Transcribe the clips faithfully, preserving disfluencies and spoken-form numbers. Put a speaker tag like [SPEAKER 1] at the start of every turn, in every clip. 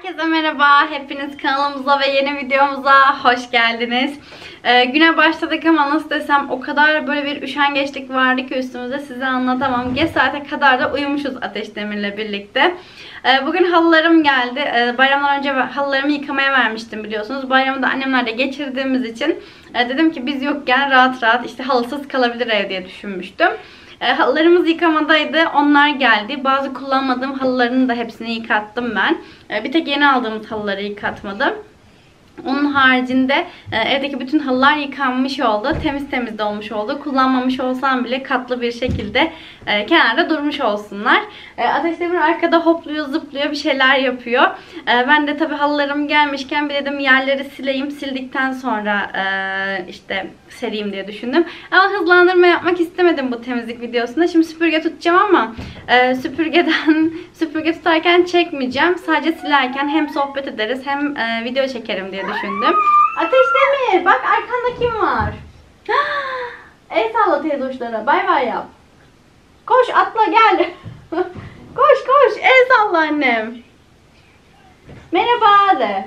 [SPEAKER 1] Herkese merhaba. Hepiniz kanalımıza ve yeni videomuza hoş geldiniz. Ee, güne başladık ama nasıl desem o kadar böyle bir üşengeçlik vardı ki üstümüzde size anlatamam. Geç saate kadar da uyumuşuz Ateş Demir'le birlikte. Ee, bugün halılarım geldi. Ee, bayramdan önce halılarımı yıkamaya vermiştim biliyorsunuz. Bayramı da annemlerle geçirdiğimiz için e, dedim ki biz yokken rahat rahat işte halısız kalabilir ev diye düşünmüştüm. E, halılarımız yıkamadaydı. Onlar geldi. Bazı kullanmadığım halılarını da hepsini yıkattım ben. E, bir tek yeni aldığımız halıları yıkatmadım. Onun haricinde e, evdeki bütün halılar yıkanmış oldu. Temiz temiz de olmuş oldu. Kullanmamış olsam bile katlı bir şekilde e, kenarda durmuş olsunlar. E, Ateş Demir arkada hopluyor, zıplıyor, bir şeyler yapıyor. E, ben de tabii halılarım gelmişken bir dedim yerleri sileyim. Sildikten sonra e, işte sereyim diye düşündüm. Ama hızlandırma yapmak istemedim bu temizlik videosunda. Şimdi süpürge tutacağım ama e, süpürgeden süpürge tutarken çekmeyeceğim. Sadece silerken hem sohbet ederiz hem e, video çekerim diye düşündüm. Ateş Demir, bak arkanda kim var? El salla teyze uçlara. Bay bay yap. Koş atla gel. Koş koş el salla annem. Merhaba de.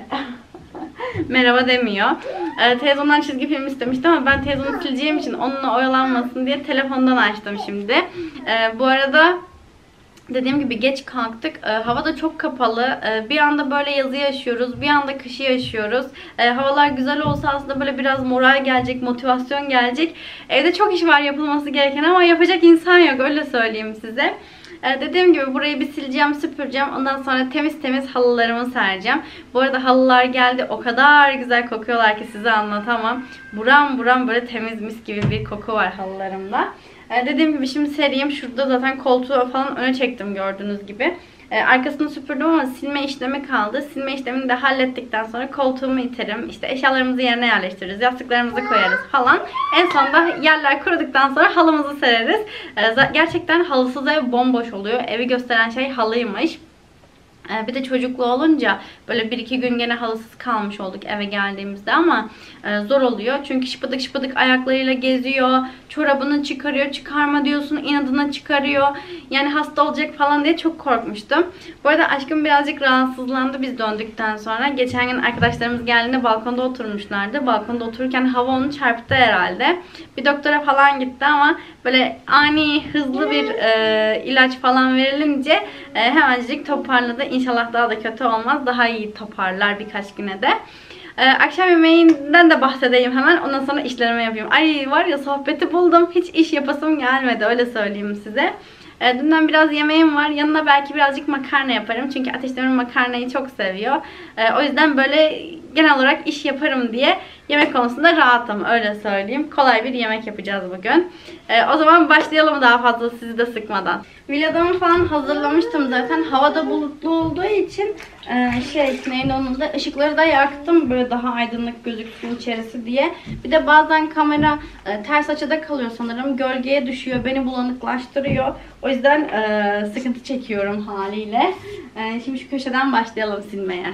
[SPEAKER 1] Merhaba demiyor. Ee, televizyondan çizgi film istemişti ama ben televizyonu sileceğim için onunla oyalanmasın diye telefondan açtım şimdi. Ee, bu arada dediğim gibi geç kalktık. Ee, hava da çok kapalı. Ee, bir anda böyle yazı yaşıyoruz. Bir anda kışı yaşıyoruz. Ee, havalar güzel olsa aslında böyle biraz moral gelecek, motivasyon gelecek. Evde çok iş var yapılması gereken ama yapacak insan yok. Öyle söyleyeyim size. Ee, dediğim gibi burayı bir sileceğim, süpüreceğim. Ondan sonra temiz temiz halılarımı sereceğim. Bu arada halılar geldi. O kadar güzel kokuyorlar ki size anlatamam. Buram buram böyle temiz mis gibi bir koku var halılarımda. Ee, dediğim gibi şimdi sereyim. Şurada zaten koltuğu falan öne çektim gördüğünüz gibi. Ee, arkasını süpürdüm ama silme işlemi kaldı. Silme işlemini de hallettikten sonra koltuğumu iterim. İşte eşyalarımızı yerine yerleştiririz. Yastıklarımızı koyarız falan. En sonunda yerler kuruduktan sonra halımızı sereriz. Ee, gerçekten halısız ev bomboş oluyor. Evi gösteren şey halıymış. Bir de çocuklu olunca böyle bir iki gün gene halısız kalmış olduk eve geldiğimizde ama zor oluyor. Çünkü şıpıdık şıpıdık ayaklarıyla geziyor. Çorabını çıkarıyor. Çıkarma diyorsun, inadına çıkarıyor. Yani hasta olacak falan diye çok korkmuştum. Bu arada aşkım birazcık rahatsızlandı biz döndükten sonra. Geçen gün arkadaşlarımız geldiğinde balkonda oturmuşlardı. Balkonda otururken hava onu çarptı herhalde. Bir doktora falan gitti ama böyle ani hızlı bir e, ilaç falan verilince e, hemencik toparladı. İnşallah daha da kötü olmaz. Daha iyi toparlar birkaç güne de. Ee, akşam yemeğinden de bahsedeyim hemen. Ondan sonra işlerimi yapayım. Ay var ya sohbeti buldum. Hiç iş yapasım gelmedi. Öyle söyleyeyim size. Ee, dünden biraz yemeğim var. Yanına belki birazcık makarna yaparım. Çünkü Ateş Demir makarnayı çok seviyor. Ee, o yüzden böyle genel olarak iş yaparım diye yemek konusunda rahatım. Öyle söyleyeyim. Kolay bir yemek yapacağız bugün. Ee, o zaman başlayalım daha fazla sizi de sıkmadan. Vlog'umu falan hazırlamıştım zaten. Havada bulutlu olduğu için e, şey neydi onun da ışıkları da yaktım. Böyle daha aydınlık gözüksün içerisi diye. Bir de bazen kamera e, ters açıda kalıyor sanırım. Gölgeye düşüyor. Beni bulanıklaştırıyor. O yüzden e, sıkıntı çekiyorum haliyle. E, şimdi şu köşeden başlayalım silmeye.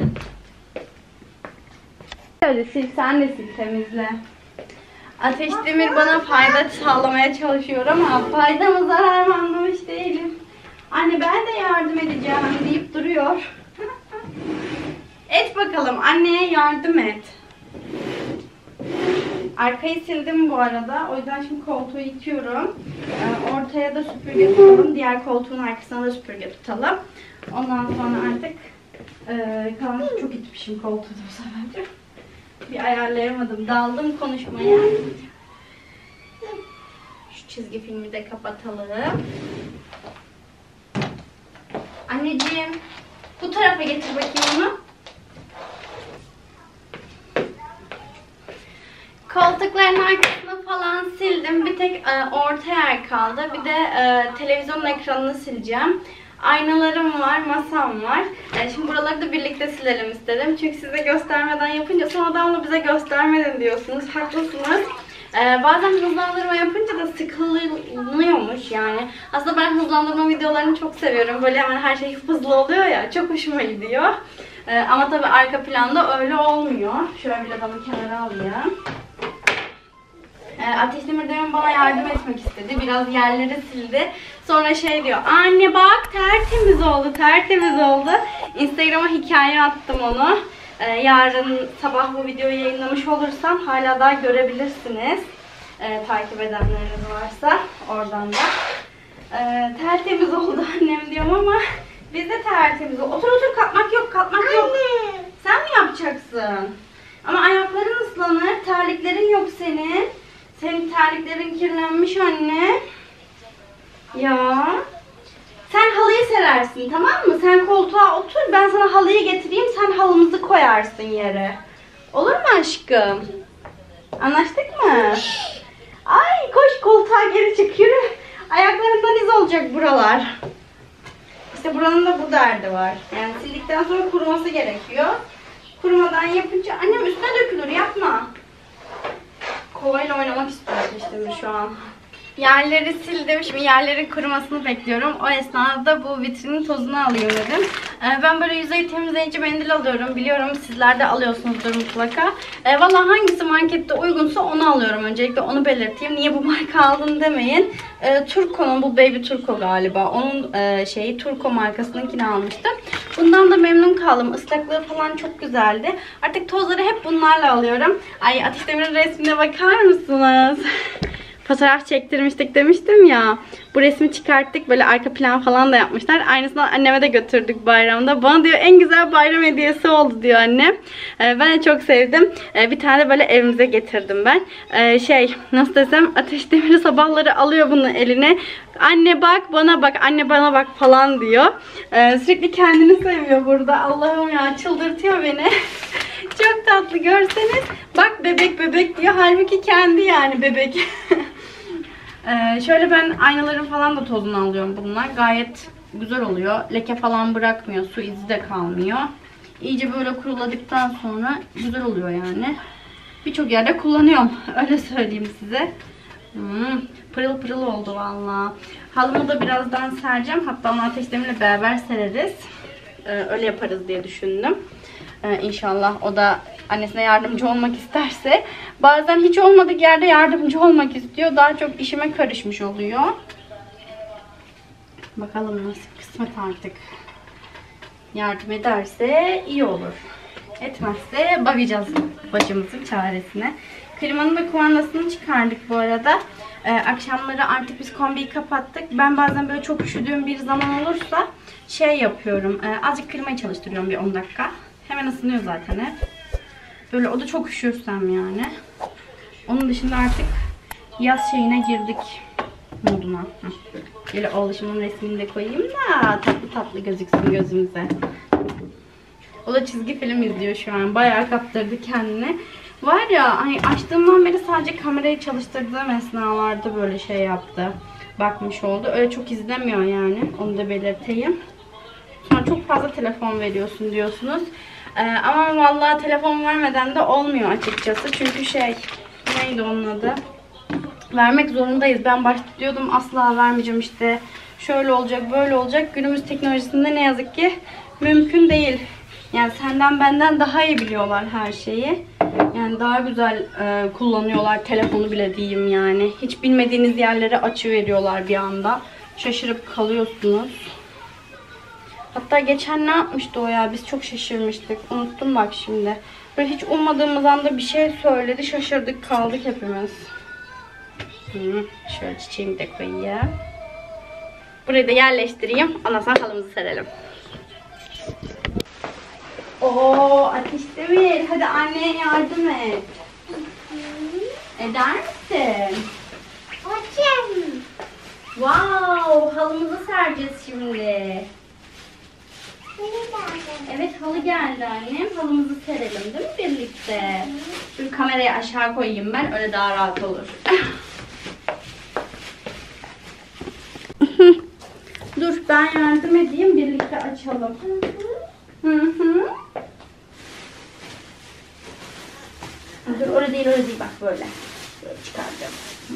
[SPEAKER 1] Öyle sil, sen de sil, temizle. Ateş Demir bana fayda sağlamaya çalışıyor ama fayda mı zarar mı anlamış değilim. Anne ben de yardım edeceğim deyip duruyor. Et bakalım, anneye yardım et. Arkayı sildim bu arada. O yüzden şimdi koltuğu yıkıyorum. Ee, ortaya da süpürge tutalım. Diğer koltuğun arkasına da süpürge tutalım. Ondan sonra artık e, kalan çok itmişim koltuğu da bu sefer. Bir ayarlayamadım. Daldım konuşmaya. Şu çizgi filmi de kapatalım. Anneciğim, bu tarafa getir bakayım onu. Koltukların arkasını falan sildim. Bir tek e, orta yer kaldı. Bir de e, televizyonun ekranını sileceğim. Aynalarım var, masam var. Yani şimdi buraları da birlikte silelim istedim. Çünkü size göstermeden yapınca sonradan da bize göstermedin diyorsunuz. Haklısınız. Ee, bazen hızlandırma yapınca da sıkılıyormuş yani. Aslında ben hızlandırma videolarını çok seviyorum. Böyle hemen her şey hızlı oluyor ya. Çok hoşuma gidiyor. Ee, ama tabii arka planda öyle olmuyor. Şöyle bir adamı kenara alayım. Ateş Demir demin bana yardım etmek istedi. Biraz yerleri sildi. Sonra şey diyor, anne bak tertemiz oldu, tertemiz oldu. Instagram'a hikaye attım onu. Ee, yarın sabah bu videoyu yayınlamış olursam hala daha görebilirsiniz. Ee, takip edenleriniz varsa oradan da. Ee, tertemiz oldu annem diyorum ama biz de tertemiz oldu. Otur otur, kalkmak yok, kalkmak yok. Anne. Sen mi yapacaksın? Ama ayakların ıslanır, terliklerin yok senin. Senin terliklerin kirlenmiş anne. Ya. Sen halıyı serersin, tamam mı? Sen koltuğa otur, ben sana halıyı getireyim, sen halımızı koyarsın yere. Olur mu aşkım? Anlaştık mı? Ay koş, koltuğa geri çık, yürü. Ayaklarından iz olacak buralar. İşte buranın da bu derdi var. Yani sildikten sonra kuruması gerekiyor. Kurumadan yapınca annem üstüne dökülür, yapma. Kovayla oynamak istiyorum işte şu an. Yerleri sildim. Şimdi yerlerin kurumasını bekliyorum. O esnada bu vitrinin tozunu alayım dedim. Ee, ben böyle yüzey temizleyici mendil alıyorum. Biliyorum sizler de alıyorsunuzdur mutlaka. Ee, Valla hangisi markette uygunsa onu alıyorum. Öncelikle onu belirteyim. Niye bu marka aldın demeyin. Ee, Turco'nun, bu Baby Turco galiba. Onun e, şeyi Turco markasınınkini almıştım. Bundan da memnun kaldım. Islaklığı falan çok güzeldi. Artık tozları hep bunlarla alıyorum. Ay, Ateş Demir'in resmine bakar mısınız? Fotoğraf çektirmiştik demiştim ya. Bu resmi çıkarttık. Böyle arka plan falan da yapmışlar. Aynısından anneme de götürdük bayramda. Bana diyor en güzel bayram hediyesi oldu diyor annem. Ee, ben de çok sevdim. Ee, bir tane de böyle evimize getirdim ben. Ee, şey nasıl desem, Ateş Demir'i sabahları alıyor bunu eline. Anne bak bana bak, anne bana bak falan diyor. Ee, sürekli kendini seviyor burada. Allah'ım ya, çıldırtıyor beni. Çok tatlı, görseniz. Bak bebek bebek diyor. Halbuki kendi yani bebek. Ee, şöyle ben aynaların falan da tozunu alıyorum bunlar. Gayet güzel oluyor. Leke falan bırakmıyor. Su izi de kalmıyor. İyice böyle kuruladıktan sonra güzel oluyor yani. Birçok yerde kullanıyorum. Öyle söyleyeyim size. Hmm, pırıl pırıl oldu valla. Halımı da birazdan sereceğim. Hatta onu Ateş Demir'le beraber sereriz. Ee, öyle yaparız diye düşündüm. Ee, İnşallah o da annesine yardımcı olmak isterse. Bazen hiç olmadık yerde yardımcı olmak istiyor. Daha çok işime karışmış oluyor. Bakalım nasıl kısmet artık. Yardım ederse iyi olur. Etmezse bakacağız başımızın çaresine. Klimanın da kumandasını çıkardık bu arada. Ee, akşamları artık biz kombiyi kapattık. Ben bazen böyle çok üşüdüğüm bir zaman olursa şey yapıyorum. E, azıcık klimayı çalıştırıyorum bir on dakika. Hemen ısınıyor zaten hep. Böyle o da çok üşürsem yani. Onun dışında artık yaz şeyine girdik moduna. Böyle oğluşumun resmini de koyayım da tatlı tatlı gözüksün gözümüze. O da çizgi film izliyor şu an. Bayağı kaptırdı kendini. Var ya hani açtığımdan beri sadece kamerayı çalıştırdığım esnalarda böyle şey yaptı. Bakmış oldu. Öyle çok izlemiyor yani. Onu da belirteyim. Sonra çok fazla telefon veriyorsun diyorsunuz. Ee, ama vallahi telefon vermeden de olmuyor açıkçası. Çünkü şey, neydi onun adı? Vermek zorundayız. Ben başta diyordum asla vermeyeceğim işte. Şöyle olacak, böyle olacak. Günümüz teknolojisinde ne yazık ki mümkün değil. Yani senden benden daha iyi biliyorlar her şeyi. Yani daha güzel e, kullanıyorlar telefonu bile diyeyim yani. Hiç bilmediğiniz yerlere açıveriyorlar bir anda. Şaşırıp kalıyorsunuz. Hatta geçen ne yapmıştı o ya? Biz çok şaşırmıştık. Unuttum bak şimdi. Böyle hiç ummadığımız anda bir şey söyledi. Şaşırdık kaldık hepimiz. Hı, şöyle çiçeğimi de koyayım. Burayı da yerleştireyim. Ondan sonra halımızı serelim. Oo, Ateş Demir. Hadi anneye yardım et. Eder misin?
[SPEAKER 2] Hocam.
[SPEAKER 1] Wow, halımızı sereceğiz şimdi. Evet, halı geldi annem. Halımızı serelim değil mi birlikte? Dur kamerayı aşağı koyayım ben. Öyle daha rahat olur. Dur ben yardım edeyim. Birlikte açalım. Hı hı. Dur öyle değil öyle değil. Bak böyle. Böyle çıkaracağım.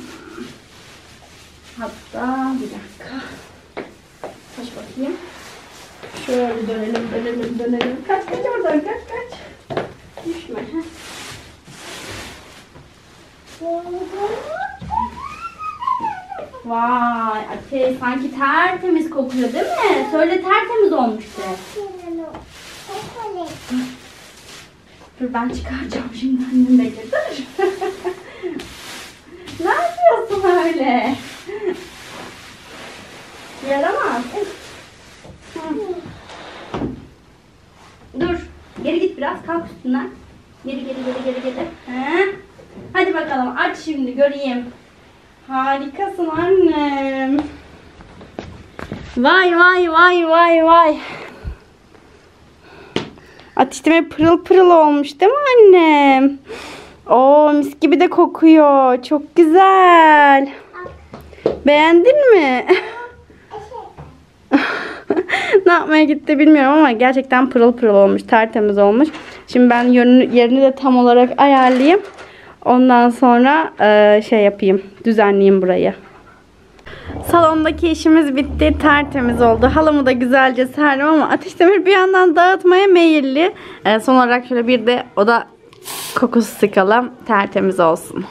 [SPEAKER 1] Hatta bir dakika. Kaç bakayım. Şöyle dönelim, dönelim, dönelim. Kaç, kaç oradan, kaç, kaç. Düşme. Vay,
[SPEAKER 3] Ateş sanki tertemiz kokuyor değil mi? Söyle tertemiz olmuş de. Dur ben çıkaracağım şimdi annem bekle dur. Ne yapıyorsun öyle? Yaramaz. Dur. Geri git biraz. Kalk üstünden. Geri geri geri geri geri. He? Hadi bakalım aç şimdi göreyim. Harikasın annem.
[SPEAKER 1] Vay vay vay vay vay. Ateşleme pırıl pırıl olmuş değil mi annem? Oo, mis gibi de kokuyor. Çok güzel. Beğendin mi? Ne yapmaya gitti bilmiyorum ama gerçekten pırıl pırıl olmuş. Tertemiz olmuş. Şimdi ben yönünü, yerini de tam olarak ayarlayayım. Ondan sonra e, şey yapayım. Düzenleyeyim burayı. Salondaki işimiz bitti. Tertemiz oldu. Halımı da güzelce serdim ama Ateş Demir bir yandan dağıtmaya meyilli. E, son olarak şöyle bir de oda kokusu sıkalım. Tertemiz olsun.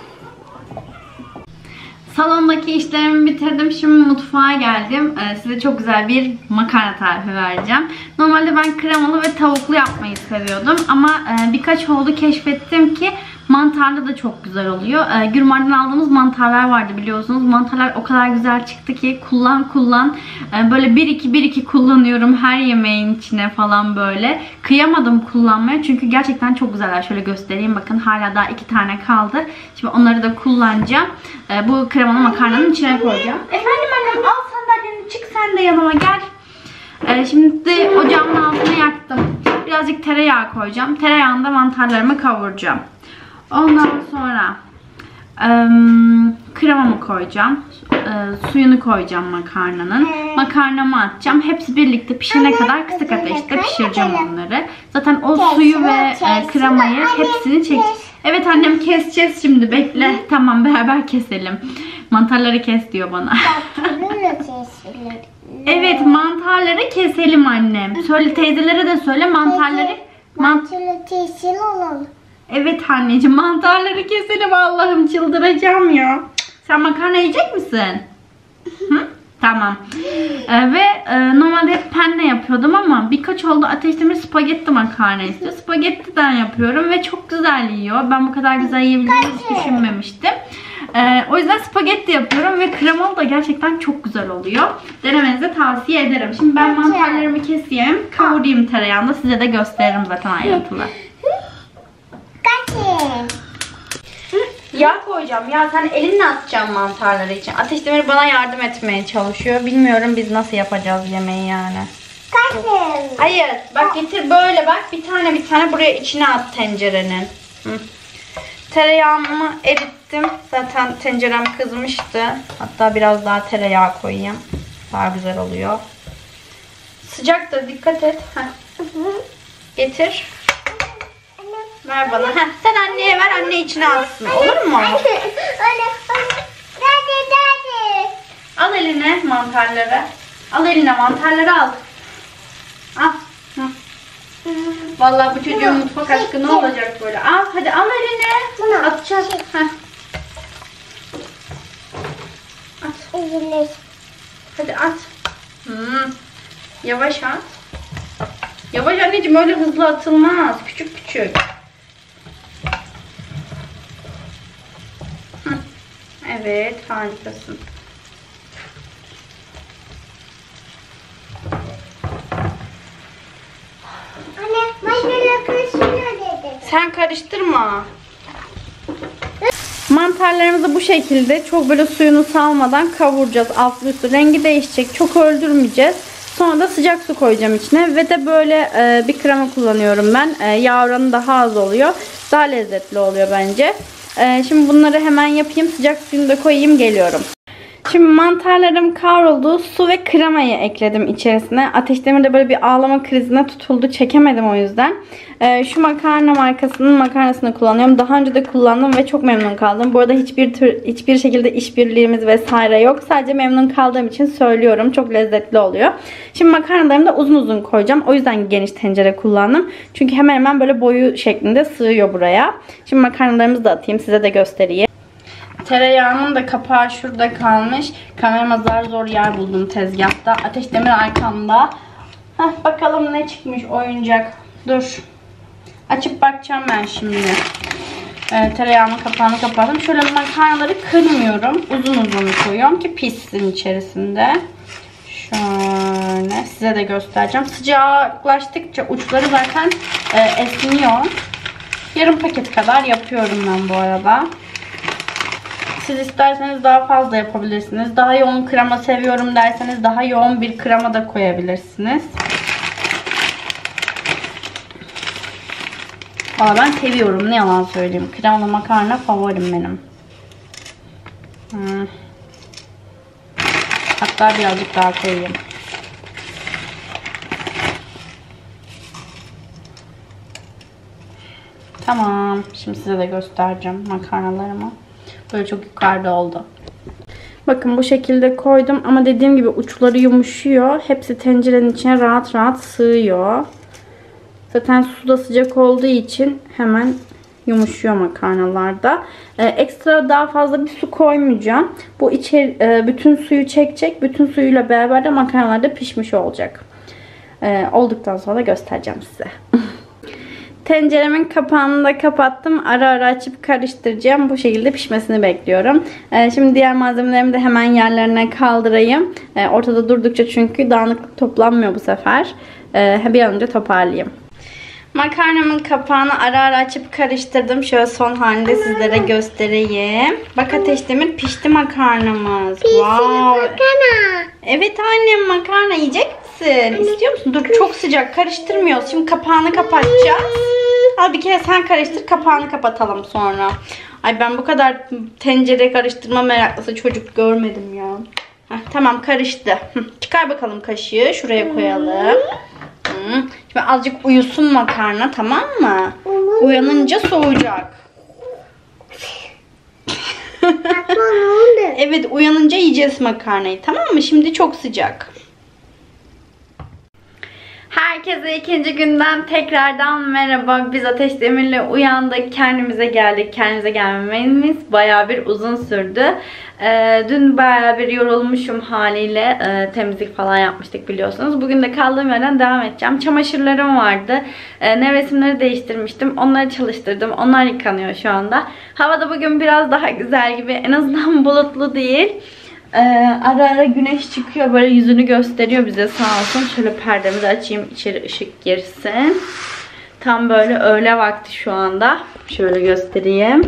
[SPEAKER 1] Salondaki işlerimi bitirdim. Şimdi mutfağa geldim. Ee, size çok güzel bir makarna tarifi vereceğim. Normalde ben kremalı ve tavuklu yapmayı seviyordum. Ama e, birkaç oldu keşfettim ki mantarlı da çok güzel oluyor. E, Gürmar'dan aldığımız mantarlar vardı biliyorsunuz. Mantarlar o kadar güzel çıktı ki kullan kullan. E, böyle bir iki bir iki kullanıyorum her yemeğin içine falan böyle. Kıyamadım kullanmaya çünkü gerçekten çok güzeller. Şöyle göstereyim bakın hala daha iki tane kaldı. Şimdi onları da kullanacağım. E, bu kremalı makarnanın içine koyacağım. Efendim annem al sandalyeni çık sen de yanıma gel. E, şimdi de ocağımın altını yaktım. Birazcık tereyağı koyacağım. Tereyağında mantarlarımı kavuracağım. Ondan sonra e, kremamı koyacağım. E, suyunu koyacağım makarnanın. Makarnamı atacağım. Hepsi birlikte pişene kadar kısık ateşte pişireceğim onları. Zaten o suyu ve e, kremayı hepsini çek. Evet annem keseceğiz şimdi bekle. Tamam beraber keselim. Mantarları kes diyor bana. Evet mantarları keselim annem. Söyle teyzelere de söyle mantarları.
[SPEAKER 2] Mantarlı kesil olalım.
[SPEAKER 1] Evet anneciğim mantarları keselim Allah'ım çıldıracağım ya. Sen makarna yiyecek misin? Hı? Tamam. Ee, ve e, normalde hep penne yapıyordum ama birkaç oldu Ateş Demir spagetti makarna istiyor. Spagettiden yapıyorum ve çok güzel yiyor. Ben bu kadar güzel yiyebileceğini hiç düşünmemiştim. Ee, o yüzden spagetti yapıyorum ve kremalı da gerçekten çok güzel oluyor. Denemenizi tavsiye ederim. Şimdi ben mantarlarımı keseyim, kavurayım tereyağında. Size de gösteririm zaten ayrıntılı. Yağ koyacağım. Ya sen elinle atacaksın mantarları için. Ateş Demir bana yardım etmeye çalışıyor. Bilmiyorum biz nasıl yapacağız yemeği yani.
[SPEAKER 2] Kaçın.
[SPEAKER 1] Hayır. Bak getir böyle bak. Bir tane bir tane buraya içine at tencerenin. Hı. Tereyağımı erittim. Zaten tencerem kızmıştı. Hatta biraz daha tereyağı koyayım. Daha güzel oluyor. Sıcaktır. Dikkat et. Heh. Getir. Ver bana. Heh, sen anneye ver, anne içine atsın. Olur mu?
[SPEAKER 2] Öyle, öyle. Daddy, daddy.
[SPEAKER 1] Al eline mantarları. Al eline mantarları al. Al. Hı. Vallahi bu çocuğun mutfak aşkı ne olacak böyle. Al hadi al eline. Atacağız. Heh. At.
[SPEAKER 2] Üzülür.
[SPEAKER 1] Hadi at. Hmm. Yavaş at. Yavaş anneciğim öyle hızlı atılmaz. Küçük küçük. Hı. Evet harikasın.
[SPEAKER 2] Anne, maydanozla karıştırıyor dedi.
[SPEAKER 1] Sen karıştırma. Mantarlarımızı bu şekilde çok böyle suyunu salmadan kavuracağız. Altlı üstü rengi değişecek. Çok öldürmeyeceğiz. Sonra da sıcak su koyacağım içine. Ve de böyle e, bir krema kullanıyorum ben. E, yağ oranı daha az oluyor. Daha lezzetli oluyor bence. E, şimdi bunları hemen yapayım. Sıcak suyunu da koyayım geliyorum. Şimdi mantarlarım kavruldu. Su ve kremayı ekledim içerisine. Ateş Demir de böyle bir ağlama krizine tutuldu. Çekemedim o yüzden. Ee, şu makarna markasının makarnasını kullanıyorum. Daha önce de kullandım ve çok memnun kaldım. Bu arada hiçbir tür, hiçbir şekilde işbirliğimiz vesaire yok. Sadece memnun kaldığım için söylüyorum. Çok lezzetli oluyor. Şimdi makarnalarımı da uzun uzun koyacağım. O yüzden geniş tencere kullandım. Çünkü hemen hemen böyle boyu şeklinde sığıyor buraya. Şimdi makarnalarımızı da atayım. Size de göstereyim. tereyağımın da kapağı şurada kalmış. Kamerama zar zor yer buldum tezgahta. Ateş Demir arkamda. Heh, bakalım ne çıkmış oyuncak. Dur. Açıp bakacağım ben şimdi. Ee, tereyağımın kapağını kapattım. Şöyle makarnaları kırmıyorum. Uzun uzun koyuyorum ki pişsin içerisinde. Şöyle size de göstereceğim. Sıcaklaştıkça uçları zaten e, esniyor. Yarım paket kadar yapıyorum ben bu arada. Siz isterseniz daha fazla yapabilirsiniz. Daha yoğun krema seviyorum derseniz daha yoğun bir krema da koyabilirsiniz. Valla ben seviyorum, ne yalan söyleyeyim. Kremalı makarna favorim benim. Hmm. Hatta birazcık daha koyayım. Tamam. Şimdi size de göstereceğim makarnalarımı. Böyle çok yukarıda oldu. Bakın bu şekilde koydum ama dediğim gibi uçları yumuşuyor. Hepsi tencerenin içine rahat rahat sığıyor. Zaten su da sıcak olduğu için hemen yumuşuyor makarnalarda. Ee, ekstra daha fazla bir su koymayacağım. Bu içeri, e, bütün suyu çekecek. Bütün suyuyla beraber de makarnalar da pişmiş olacak. Ee, olduktan sonra göstereceğim size. Tenceremin kapağını da kapattım. Ara ara açıp karıştıracağım. Bu şekilde pişmesini bekliyorum. Ee, şimdi diğer malzemelerimi de hemen yerlerine kaldırayım. Ee, ortada durdukça çünkü dağınıklık toplanmıyor bu sefer. Ee, bir an önce toparlayayım. Makarnamın kapağını ara ara açıp karıştırdım. Şöyle son halinde sizlere göstereyim. Bak Ateş Demir, pişti makarnamız.
[SPEAKER 2] Pişti
[SPEAKER 1] wow.
[SPEAKER 2] makarna.
[SPEAKER 1] Evet annem, makarna yiyecek misin? İstiyor musun? Dur, çok sıcak, karıştırmıyoruz. Şimdi kapağını kapatacağız. Al bir kere sen karıştır, kapağını kapatalım sonra. Ay ben bu kadar tencere karıştırma meraklısı çocuk görmedim ya. Heh, tamam karıştı. Çıkar bakalım kaşığı, şuraya koyalım. Hmm. Şimdi azıcık uyusun makarna, tamam mı? Uyanınca soğuyacak. Evet, uyanınca yiyeceğiz makarnayı, tamam mı? Şimdi çok sıcak. Herkese ikinci günden tekrardan merhaba. Biz Ateş Demir'le uyandık. Kendimize geldik. Kendimize gelmemiz bayağı bir uzun sürdü. Ee, dün bayağı bir yorulmuşum haliyle. Ee, temizlik falan yapmıştık biliyorsunuz. Bugün de kaldığım yerden devam edeceğim. Çamaşırlarım vardı. Ee, nevresimleri değiştirmiştim. Onları çalıştırdım. Onlar yıkanıyor şu anda. Hava da bugün biraz daha güzel gibi. En azından bulutlu değil. Ee, ara ara güneş çıkıyor, böyle yüzünü gösteriyor bize sağ olsun. Şöyle perdemi de açayım, içeri ışık girsin. Tam böyle öğle vakti şu anda. Şöyle göstereyim.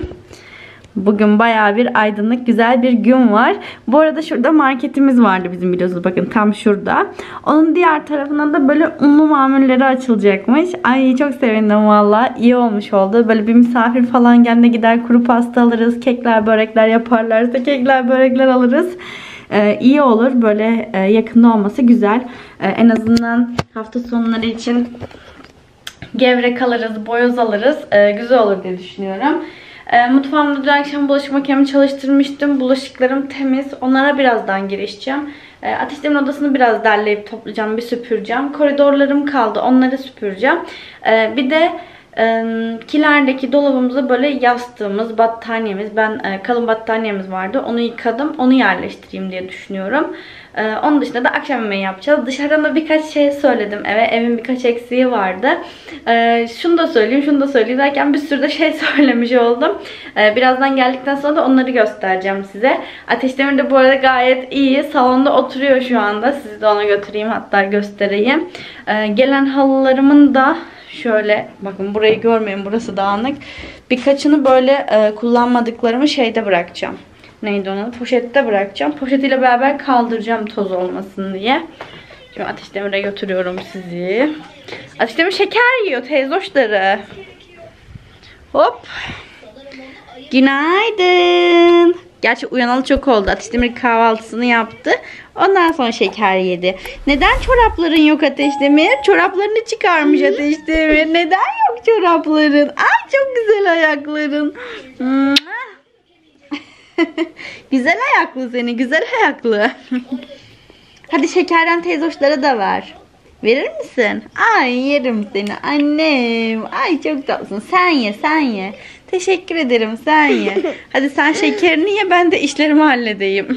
[SPEAKER 1] Bugün bayağı bir aydınlık, güzel bir gün var. Bu arada şurada marketimiz vardı bizim, biliyorsunuz. Bakın tam şurada. Onun diğer tarafından da böyle unlu mamulleri açılacakmış. Ay çok sevindim valla. İyi olmuş oldu. Böyle bir misafir falan geldiğinde gider kuru pasta alırız. Kekler, börekler yaparlarsa kekler, börekler alırız. Ee, iyi olur. Böyle e, yakında olması güzel. Ee, en azından hafta sonları için gevrek alırız, boyoz alırız. Ee, güzel olur diye düşünüyorum. E, mutfağımda dün akşam bulaşık makinemi çalıştırmıştım. Bulaşıklarım temiz. Onlara birazdan girişeceğim. E, Ateş Demir'in odasını biraz derleyip toplayacağım. Bir süpüreceğim. Koridorlarım kaldı. Onları süpüreceğim. E, bir de e, kilerdeki dolabımıza böyle yastığımız, battaniyemiz. Ben e, kalın battaniyemiz vardı. Onu yıkadım. Onu yerleştireyim diye düşünüyorum. Ee, onun dışında da akşam yemeği yapacağız. Dışarıdan da birkaç şey söyledim eve. Evin birkaç eksiği vardı. Ee, şunu da söyleyeyim, şunu da söyleyeyim derken bir sürü de şey söylemiş oldum. Ee, birazdan geldikten sonra da onları göstereceğim size. Ateş Demir de bu arada gayet iyi. Salonda oturuyor şu anda. Sizi de ona götüreyim, hatta göstereyim. Ee, gelen halılarımın da şöyle, bakın burayı görmeyin, burası dağınık. Birkaçını böyle e, kullanmadıklarımı şeyde bırakacağım. Neydi onu? Poşette bırakacağım. Poşetiyle beraber kaldıracağım toz olmasın diye. Şimdi Ateş Demir'e götürüyorum sizi. Ateş Demir şeker yiyor teyzoşları. Hop. Günaydın. Gerçi uyanalı çok oldu. Ateş Demir kahvaltısını yaptı. Ondan sonra şeker yedi. Neden çorapların yok Ateş Demir? Çoraplarını çıkarmış Ateş Demir. Neden yok çorapların? Ay çok güzel ayakların. Güzel ayaklı seni, güzel ayaklı. Hadi şekerden teyzoşlara da ver. Verir misin? Ay yerim seni annem. Ay çok tatlısın. Sen ye sen ye. Teşekkür ederim sen ye. Hadi sen şekerini ye, ben de işlerimi halledeyim.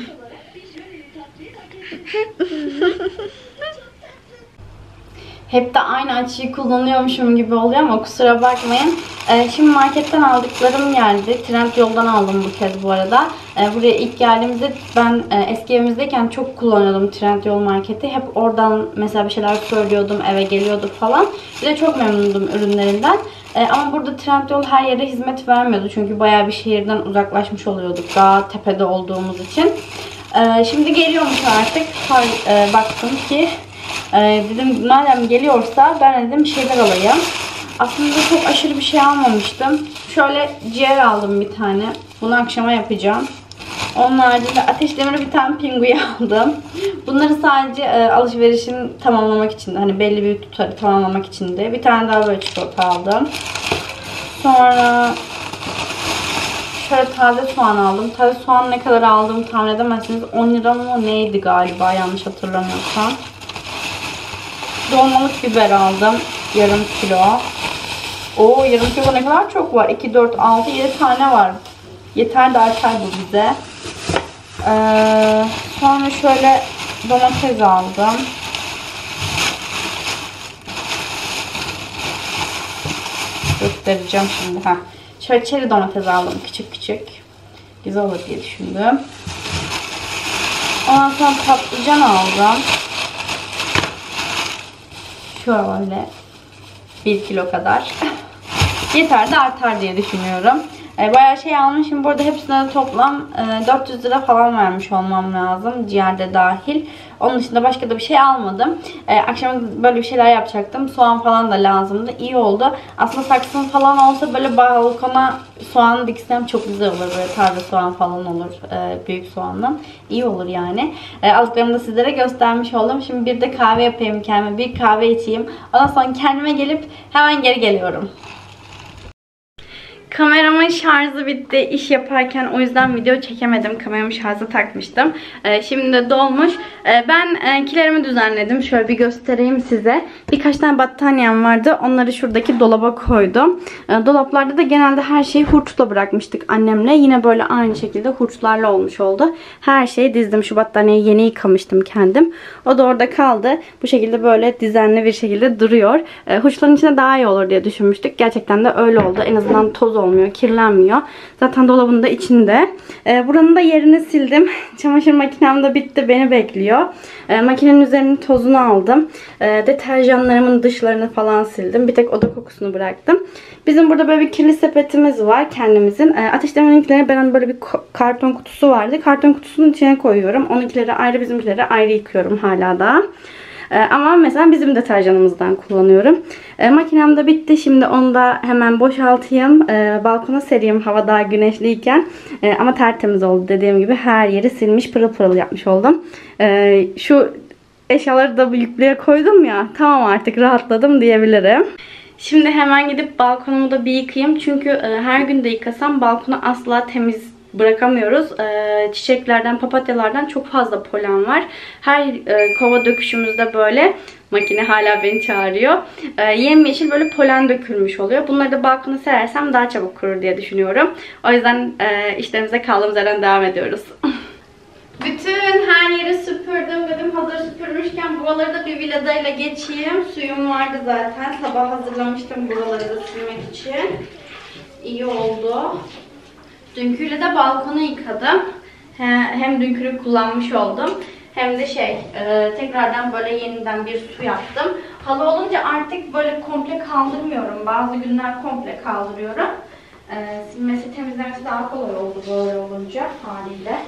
[SPEAKER 1] Hep de aynı açıyı kullanıyormuşum gibi oluyor ama kusura bakmayın. Ee, şimdi marketten aldıklarım geldi. Trendyol'dan aldım bu kez bu arada. Ee, buraya ilk geldiğimizde ben e, eski evimizdeyken çok kullanıyordum Trendyol marketi. Hep oradan mesela bir şeyler söylüyordum, eve geliyordu falan. Bir de çok memnundum ürünlerinden. Ee, ama burada Trendyol her yere hizmet vermiyordu. Çünkü bayağı bir şehirden uzaklaşmış oluyorduk. Daha tepede olduğumuz için. Ee, şimdi geliyormuş artık. Hay, e, baktım ki Ee, dedim madem geliyorsa ben dedim bir şeyler alayım. Aslında çok aşırı bir şey almamıştım. Şöyle ciğer aldım bir tane. Bunu akşama yapacağım. Onun haricinde Ateş Demir'e bir tane pinguya aldım. Bunları sadece e, alışverişin tamamlamak için de, hani belli bir tutarı tamamlamak için de. Bir tane daha böyle çikolata aldım. Sonra şöyle taze soğan aldım. Taze soğan ne kadar aldığımı tahmin edemezsiniz. on lira mı neydi galiba, yanlış hatırlamıyorsam. Dolmalık biber aldım. Yarım kilo. Oo, yarım kilo ne kadar çok var. iki, dört, altı, yedi tane var. Yeter de artar bu bize. Ee, sonra şöyle domates aldım. Göstereceğim şimdi. Heh. Şöyle çeri domates aldım. Küçük küçük. Güzel olur diye düşündüm. Ondan sonra patlıcan aldım. Şöyle bir kilo kadar. Yeter de artar diye düşünüyorum. E, bayağı şey almışım. Burada hepsine toplam e, dört yüz lira falan vermiş olmam lazım. Ciğer de dahil. Onun dışında başka da bir şey almadım. E, akşam böyle bir şeyler yapacaktım. Soğan falan da lazımdı. İyi oldu. Aslında saksım falan olsa böyle balkona soğan diksem çok güzel olur. Böyle taze soğan falan olur. E, büyük soğanla. İyi olur yani. E, aldıklarımı da sizlere göstermiş oldum. Şimdi bir de kahve yapayım kendime. Bir kahve içeyim. Ondan sonra kendime gelip hemen geri geliyorum. Kameramın şarjı bitti iş yaparken, o yüzden video çekemedim. Kameramın şarjı takmıştım. Ee, şimdi de dolmuş. Ee, ben e, kilerimi düzenledim. Şöyle bir göstereyim size. Birkaç tane battaniyem vardı. Onları şuradaki dolaba koydum. Ee, dolaplarda da genelde her şeyi hurçla bırakmıştık annemle. Yine böyle aynı şekilde hurçlarla olmuş oldu. Her şeyi dizdim. Şu battaniyeyi yeni yıkamıştım kendim. O da orada kaldı. Bu şekilde böyle düzenli bir şekilde duruyor. Ee, hurçların içinde daha iyi olur diye düşünmüştük. Gerçekten de öyle oldu. En azından toz olmuyor, kirlenmiyor. Zaten dolabın da içinde. Ee, buranın da yerini sildim. Çamaşır makinem de bitti, beni bekliyor. Ee, makinenin üzerinin tozunu aldım. Ee, deterjanlarımın dışlarını falan sildim. Bir tek oda kokusunu bıraktım. Bizim burada böyle bir kirli sepetimiz var kendimizin. Ee, Ateş Demir'inkileri, ben böyle bir karton kutusu vardı. Karton kutusunun içine koyuyorum. Onunkileri ayrı, bizimkileri ayrı yıkıyorum hala da. Ee, ama mesela bizim deterjanımızdan kullanıyorum. Ee, makinem de bitti. Şimdi onu da hemen boşaltayım. Ee, balkona sereyim hava daha güneşliyken. Ee, ama tertemiz oldu dediğim gibi. Her yeri silmiş, pırıl pırıl yapmış oldum. Ee, şu eşyaları da yüklüğe koydum ya. Tamam, artık rahatladım diyebilirim. Şimdi hemen gidip balkonumu da bir yıkayayım. Çünkü e, her gün de yıkasam balkonu asla temiz bırakamıyoruz. Ee, çiçeklerden, papatyalardan çok fazla polen var. Her e, kova döküşümüzde böyle, makine hala beni çağırıyor. Ee, yemyeşil böyle polen dökülmüş oluyor. Bunları da balkona serersem daha çabuk kurur diye düşünüyorum. O yüzden e, işlerimize kaldığımız yerden devam ediyoruz. Bütün her yeri süpürdüm dedim. Hazır süpürmüşken buraları da bir viladayla geçeyim. Suyum vardı zaten. Sabah hazırlamıştım buraları da silmek için. İyi oldu. Dünküyle de balkonu yıkadım. Hem dünkünü kullanmış oldum. Hem de şey e, tekrardan böyle yeniden bir su yaptım. Halı olunca artık böyle komple kaldırmıyorum. Bazı günler komple kaldırıyorum. E, silmesi, temizlemesi daha kolay oldu böyle olunca haliyle.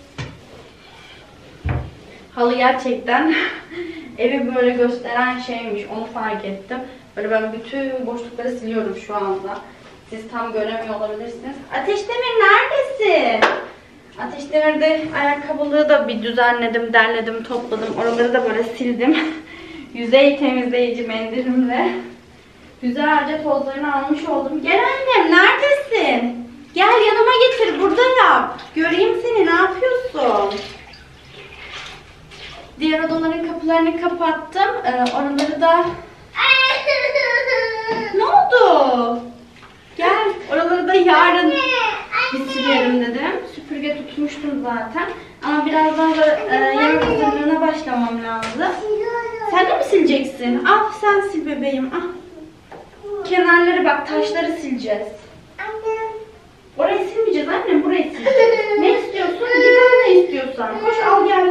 [SPEAKER 1] Halı gerçekten evi böyle gösteren şeymiş. Onu fark ettim. Böyle ben bütün boşlukları siliyorum şu anda. Siz tam göremiyor olabilirsiniz. Ateş Demir neredesin? Ateş Demir'de ayakkabılığı da bir düzenledim, derledim, topladım. Oraları da böyle sildim. Yüzey temizleyici mendilimle. Güzelce tozlarını almış oldum. Gel annem, neredesin? Gel yanıma getir, burada yap. Göreyim seni, ne yapıyorsun? Diğer odaların kapılarını kapattım. Ee, oraları da... Ne oldu? Gel. Oraları da yarın bir silerim dedim. Süpürge tutmuştum zaten. Ama birazdan da e, yemek hazırlığına başlamam lazım. Sen de mi sileceksin? Al sen sil bebeğim. Al. Kenarları bak, taşları sileceğiz. Orayı silmeyeceğiz annem, burayı sileceğiz. Ne istiyorsun? Git al ne istiyorsan. Koş al gel.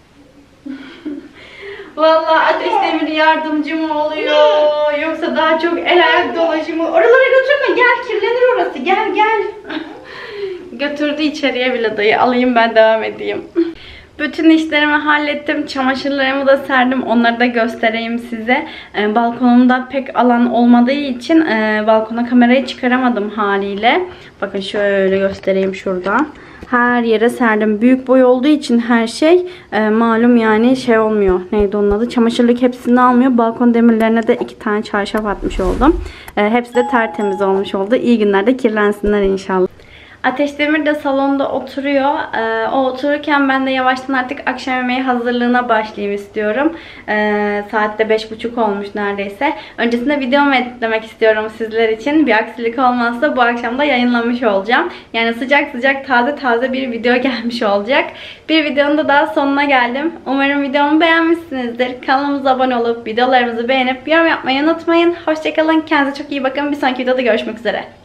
[SPEAKER 1] Vallahi Ateş Demir yardımcı mı oluyor? Yoksa daha çok el ayak dolaşımı. Oralara götürme, gel kirlenir orası. Gel gel. Götürdü içeriye bile dayı. Alayım ben devam edeyim. Bütün işlerimi hallettim. Çamaşırlarımı da serdim. Onları da göstereyim size. Ee, balkonumda pek alan olmadığı için e, balkona kamerayı çıkaramadım haliyle. Bakın şöyle göstereyim şuradan. Her yere serdim. Büyük boy olduğu için her şey e, malum yani şey olmuyor. Neydi onun adı? Çamaşırlık hepsini almıyor. Balkon demirlerine de iki tane çarşaf atmış oldum. E, hepsi de tertemiz olmuş oldu. İyi günlerde kirlensinler inşallah. Ateş Demir de salonda oturuyor. Ee, o otururken ben de yavaştan artık akşam yemeği hazırlığına başlayayım istiyorum. Ee, saat de beş buçuk olmuş neredeyse. Öncesinde videomu editlemek istiyorum sizler için. Bir aksilik olmazsa bu akşam da yayınlamış olacağım. Yani sıcak sıcak taze taze bir video gelmiş olacak. Bir videonun da daha sonuna geldim. Umarım videomu beğenmişsinizdir. Kanalımıza abone olup videolarımızı beğenip yorum yapmayı unutmayın. Hoşçakalın. Kendinize çok iyi bakın. Bir sonraki videoda görüşmek üzere.